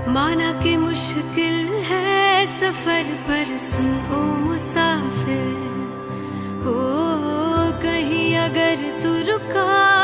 माना कि मुश्किल है सफर पर सुन ओ मुसाफिर, हो कहीं अगर तू रुका